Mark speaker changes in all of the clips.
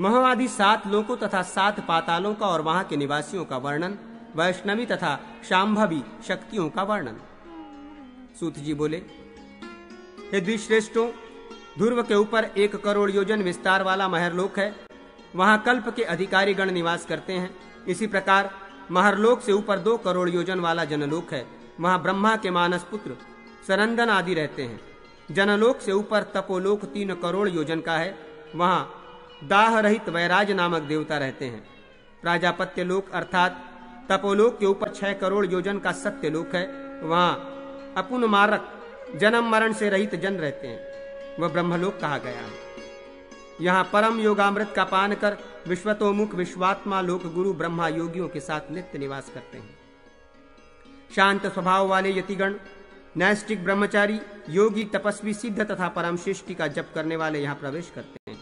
Speaker 1: महवादि 7 लोकों तथा 7 पातालों का और वहां के निवासियों का वर्णन, वैष्णवी तथा शांभवी शक्तियों का वर्णन। सूत जी बोले, हे द्विश्रेष्ठों, ध्रुव के ऊपर 1 करोड़ योजन विस्तार वाला महरलोक है। वहां कल्प के अधिकारी गण निवास करते हैं। इसी प्रकार महरलोक से ऊपर 2 करोड़ योजन वाला जनलोक है। वहां ब्रह्मा के मानस पुत्र सरंदन आदि रहते हैं। जनलोक से ऊपर तपोलोक 3 करोड़ योजन का है। वहां दाह रहित वैराज नामक देवता रहते हैं। प्राजापत्य लोक अर्थात तपोलोक के ऊपर 6 करोड़ योजन का सत्यलोक है। वहां अपुन मारक जन्म मरण से रहित जन रहते हैं। वह ब्रह्मलोक कहा गया है। यहाँ परम योगामृत का पान कर विश्वतोमुख विश्वात्मा लोक गुरु ब्रह्मा योगियों के साथ नित्य निवास करते हैं। शांत स्वभाव वाले यतिगण, नैष्टिक ब्रह्मचारी, योगी, तपस्वी, सिद्ध तथा परम शिष्टि का जप करने वाले यहाँ प्रवेश करते हैं।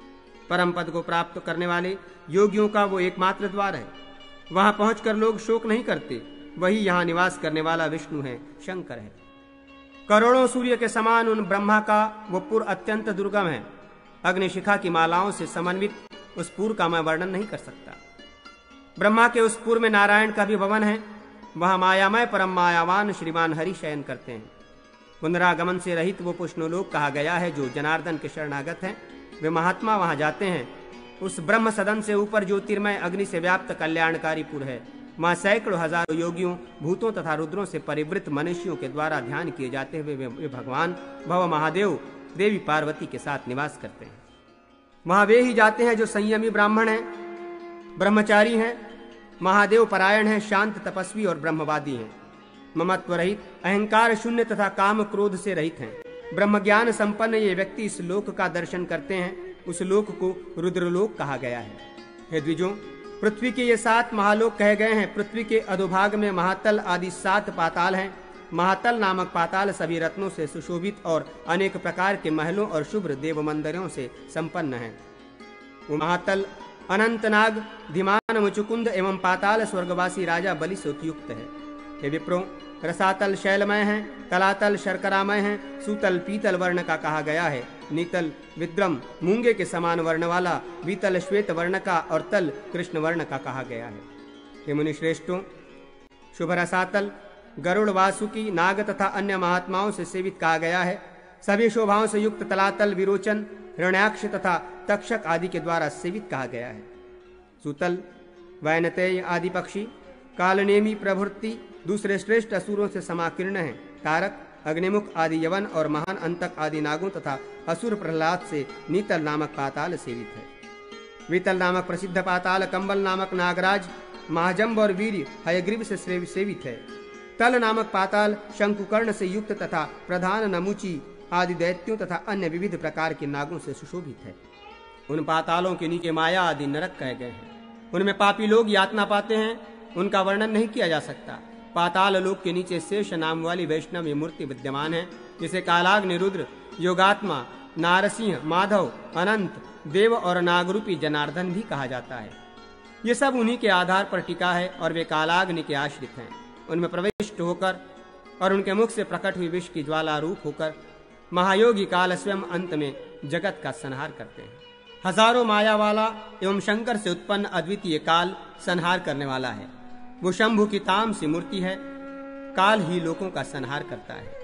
Speaker 1: परम पद को प्राप्त करने वाले योगियों का वो एकमात्र द्वार है। वहां पहुंचकर लोग शोक नहीं करते। वही यहाँ निवास करने वाला विष्णु है, शंकर है। करोड़ों सूर्य के समान उन ब्रह्मा का वो पुर अत्यंत दुर्गम है। अग्निशिखा की मालाओं से समन्वित उस पुर का मैं वर्णन नहीं कर सकता। ब्रह्मा के उस पुर में नारायण का भी भवन है। वहां मायामय परम मायावान श्रीमान हरि शयन करते हैं। पुनरागमन से रहित वो पुष्णलोक कहा गया है। जो जनार्दन के शरणागत हैं वे महात्मा वहां जाते हैं। उस ब्रह्म सदन से ऊपर ज्योतिर्मय अग्नि से व्याप्त कल्याणकारी पुर है। वहां सैकड़ों हजारों योगियों, भूतों तथा रुद्रों से परिवृत मनुष्यों के द्वारा ध्यान किए जाते हुए वे भगवान भव महादेव देवी पार्वती के साथ निवास करते हैं। वहां वे ही जाते हैं जो संयमी ब्राह्मण हैं, ब्रह्मचारी हैं, महादेव परायण हैं, शांत तपस्वी और ब्रह्मवादी हैं, ममत्व रहित, अहंकार शून्य तथा काम क्रोध से रहित हैं। ब्रह्म ज्ञान संपन्न ये व्यक्ति इस लोक का दर्शन करते हैं। उस लोक को रुद्रलोक कहा गया है। हे द्विजों, पृथ्वी के ये 7 महालोक कहे गए हैं। पृथ्वी के अधोभाग में महातल आदि 7 पाताल हैं। महातल नामक पाताल सभी रत्नों से सुशोभित और अनेक प्रकार के महलों और शुभ्र देव मंदिरों से संपन्न है। वो महातल अनंतनाग, धीमान, मुचुकुंद एवं पाताल स्वर्गवासी राजा बलि से उपयुक्त है। हे विप्रो, रसातल शैलमय है, तलातल शर्करामय है, सूतल पीतल वर्ण का कहा गया है, नीतल विद्रम मूंगे के समान वर्ण वाला, बीतल श्वेत वर्ण का और तल कृष्ण वर्ण का कहा गया है। हे मुनि श्रेष्ठों, शुभ रसातल गरुड़, वासुकी, नाग तथा अन्य महात्माओं से सेवित कहा गया है। सभी शोभाओं से युक्त तलातल विरोचन, हिरण्याक्ष तथा तक्षक आदि के द्वारा सेवित कहा गया है। सूतल वैनतेय आदि पक्षी, कालनेमी प्रभृति दूसरे श्रेष्ठ असुरों से समाकीर्ण है। तारक, अग्निमुख आदि यवन और महान अंतक आदि नागों तथा असुर प्रहलाद से नीतल नामक पाताल सेवित है। वितल नामक प्रसिद्ध पाताल कंबल नामक नागराज, महाजम्ब और वीर हयग्रीव से सेवित है। तल नामक पाताल शंकुकर्ण से युक्त तथा प्रधान नमुची आदि दैत्यों तथा अन्य विविध प्रकार के नागों से सुशोभित है। उन पातालों के नीचे माया आदि नरक कहे गए हैं। उनमें पापी लोग यातना पाते हैं। उनका वर्णन नहीं किया जा सकता। पाताल लोक के नीचे शेष नाम वाली वैष्णवी मूर्ति विद्यमान है, जिसे कालाग्नि, रुद्र, योगात्मा, नारसिंह, माधव, अनंत, देव और नागरूपी जनार्दन भी कहा जाता है। ये सब उन्हीं के आधार पर टिका है और वे कालाग्नि के आश्रित हैं। उनमें प्रविष्ट होकर और उनके मुख से प्रकट हुई विष की ज्वाला रूप होकर महायोगी काल स्वयं अंत में जगत का संहार करते हैं। हजारों माया वाला एवं शंकर से उत्पन्न अद्वितीय काल संहार करने वाला है। वो शंभु की ताम सी मूर्ति है। काल ही लोगों का संहार करता है।